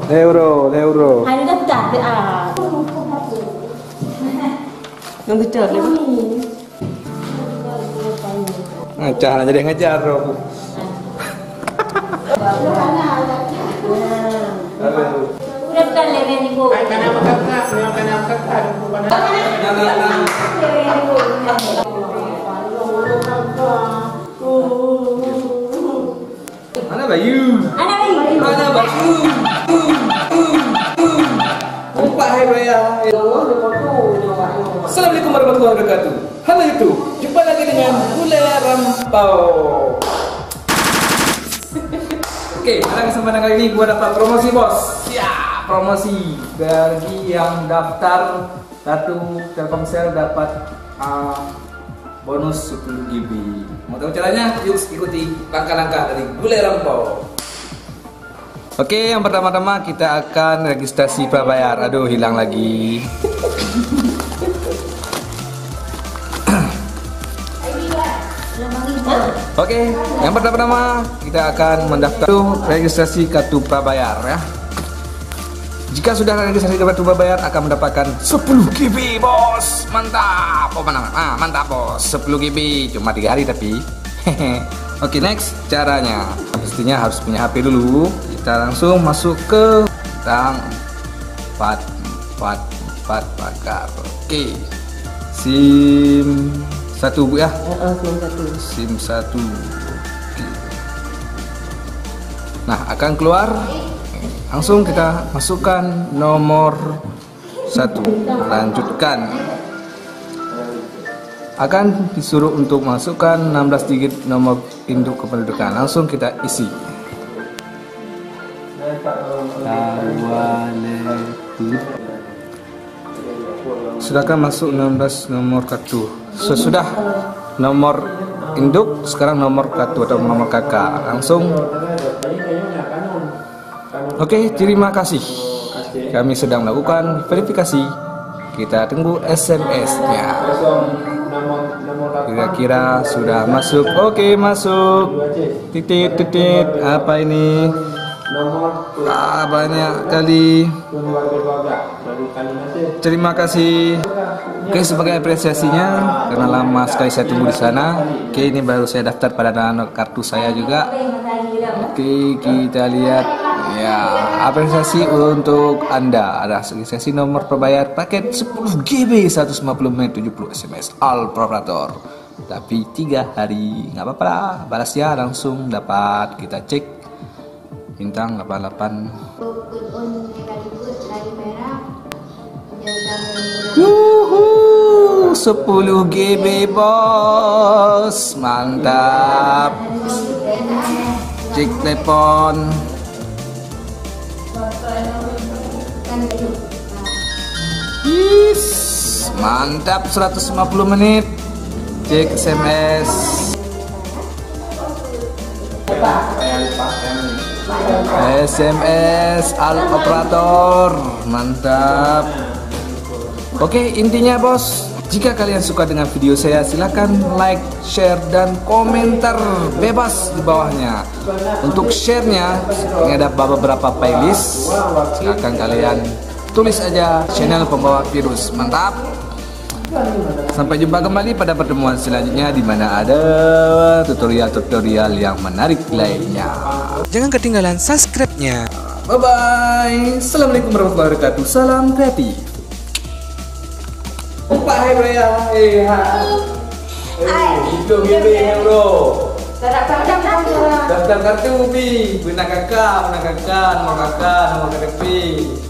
Euro. Hari daftar yang betul ni. Ngajar jadi ngajar aku. Daftar level ni bu. Mana Bayu? Mana Bayu? Pak Hari Raya. Assalamualaikum warahmatullahi wabarakatuh. Halo YouTube, jumpa lagi dengan Gulai Rampau. Oke, pada kesempatan kali ini gua dapat promosi bos. Ya, promosi bagi yang daftar kartu Telkomsel dapat bonus 10 GB. Mau tahu caranya? Yuk ikuti langkah-langkah dari Gulai Rampau. Oke, yang pertama-tama kita akan registrasi prabayar. Aduh, hilang lagi. Oke, yang pertama-tama kita akan mendaftar registrasi kartu prabayar ya. Jika sudah registrasi kartu prabayar akan mendapatkan 10 GB bos. Mantap. Oh mana? Mantap bos. 10 GB cuma 3 hari tapi. Oke, next caranya. Pastinya harus punya HP dulu. Kita langsung masuk ke tang 444 bakar. Oke. SIM 1 Bu ya. SIM 1. Oke. Nah, akan keluar. Langsung kita masukkan nomor 1. Lanjutkan. Akan disuruh untuk masukkan 16 digit nomor induk kependudukan. Langsung kita isi. Sudahkah masuk 16 nomor kartu? Sesudah nomor induk, sekarang nomor kartu atau nomor KK. Langsung. Oke, terima kasih. Kami sedang melakukan verifikasi. Kita tunggu SMS-nya. Kira-kira sudah masuk. Oke, masuk. Titit. Apa ini? Banyak kali. Terima kasih. Oke, sebagai apresiasinya karena lama sekali saya tunggu di sana. Oke, ini baru saya daftar pada kartu saya juga. Oke, kita lihat. Ya, apresiasi untuk Anda. Ada registrasi nomor prabayar paket 10 GB 150 menit 70 SMS all operator. Tapi 3 hari nggak apa-apa lah. Balasnya langsung dapat. Kita cek bintang 88. Yuhu, 10 GB bos. Mantap. Cek telepon. Yes, mantap 150 menit. Cek SMS. SMS al operator. Mantap. Oke, intinya bos, jika kalian suka dengan video saya silahkan like, share, dan komentar bebas di bawahnya. Untuk share-nya ini ada beberapa playlist. Silahkan kalian tulis aja channel pembawa virus. Mantap. Sampai jumpa kembali pada pertemuan selanjutnya di mana ada tutorial-tutorial yang menarik lainnya. Jangan ketinggalan subscribe-nya. Bye bye. Assalamualaikum warahmatullahi wabarakatuh. Salam kreatif. Pak Hari Raya. Hidup GB bro. Daftar kartu bi. Benar kakak, nomor KTP.